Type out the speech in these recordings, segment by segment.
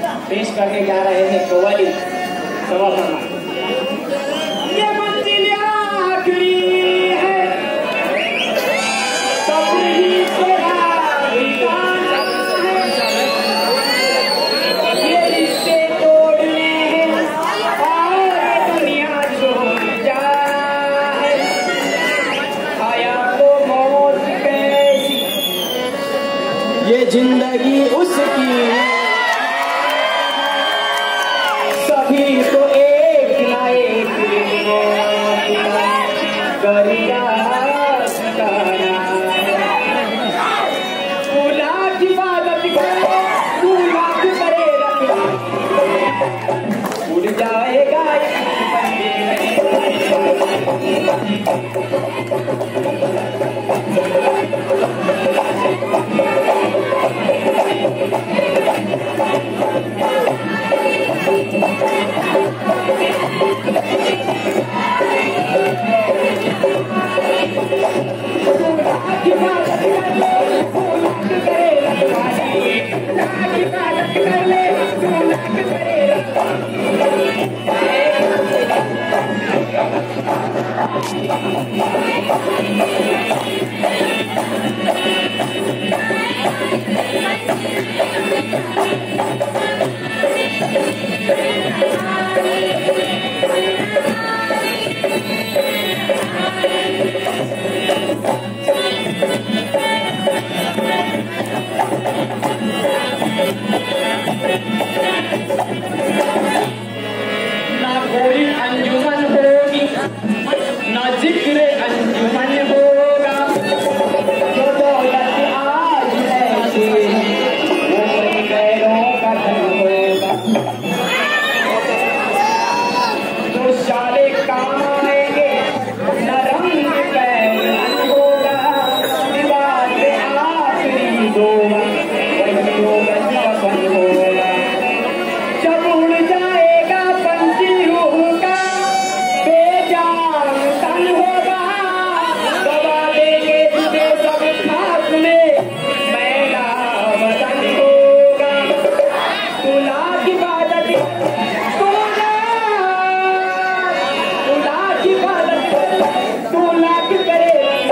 पेश करने जा रहे हैं कव्वाली सवा फरमा। ये मंजिल आखिरी है, सब्र ही तेरा ठिकाना है। ये रिश्ते तोड़ने हैं और दुनिया छोड़ जाए। आया तो मौत कैसी, ये जिंदगी उसकी तो एक ना एक करिया तू लाख इबादत करे, तू लाख करे उड़ जाएगा ना कोई अंजुमन होगी, ना जिक्र अंजुमन होगा। जो दौलत आज ऐसी वो गैरों का धन होगा। तो सारे काम आएंगे, न रंग पहचान होगा। दीवार पे आखिरी होगा, वही होगा दफन होगा। जब उड़ जाएगा पंछी रूह का, बेजान तन होगा। दबा देंगे तुझे सब खाक में, मैला वतन होगा। तू लाख इबादत, तू लाख इबादत, तू लाख करे।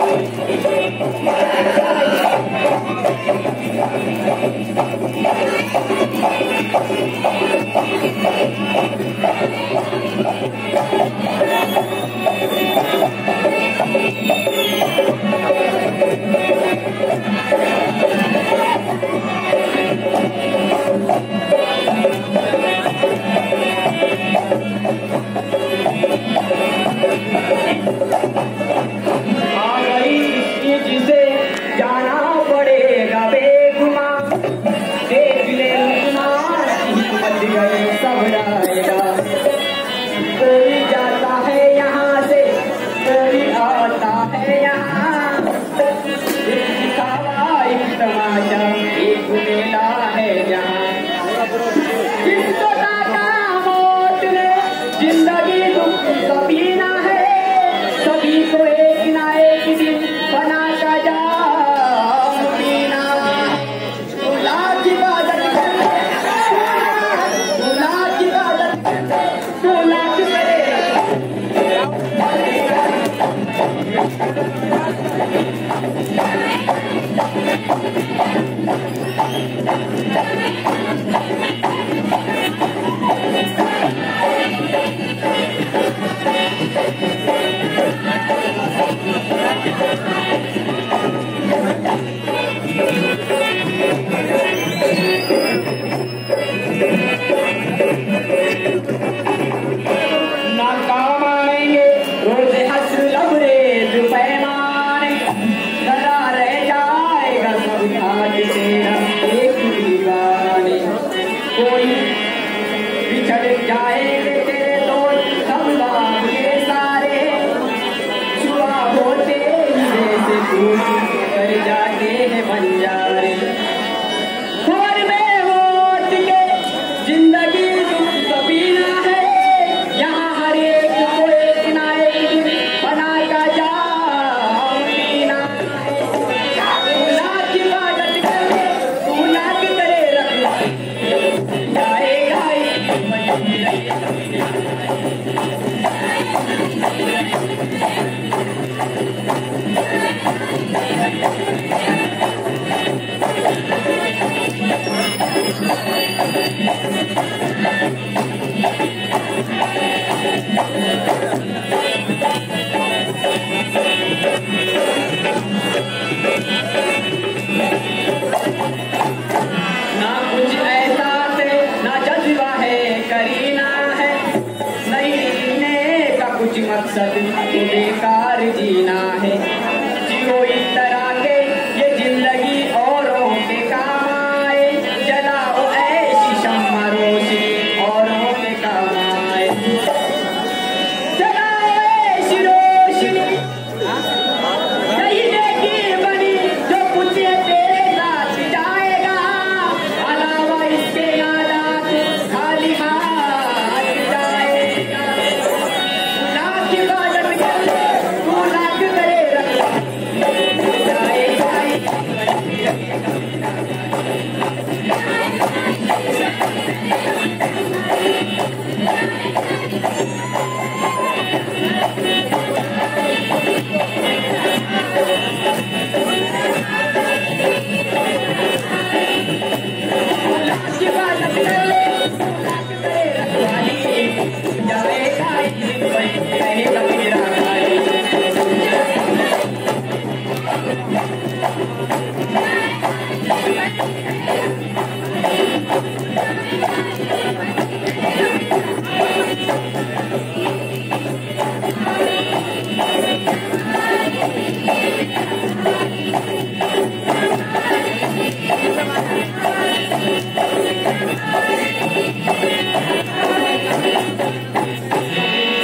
आ गई इसकी जिसे जाना पड़ेगा बेगुमां। देख ले मच गए सब डालेगा। कोई जाता है यहाँ से, कोई आता है यहाँ। एक दिखावा एक तमाशा, एक मेला है यहाँ। जिसको डाका मौत ने, जिंदगी दुख कभी ना है। सभी को एक ना एक दिन बना का जाम पीना। तू लाख इबादत कर, तू लाख इबादत कर, तू लाख करे। प्यार जीना है, जियो इस तरह के ये जिंदगी औरों के काम आए, जलाओ ऐसी शम्मा रोशनी औरों के काम आए, जलाओ ऐसी रोशनी नहीं देखी बनी जो कुछ तेरे साथ जाएगा, अलावा इसके आलात खाली हाथ जाएगा, लाख इबादत कर ले तू लाख करे रख जाएगा। लाख इबादत कर ले लाख करे रखवाली, जाएगा रहेगा मेरा खाली।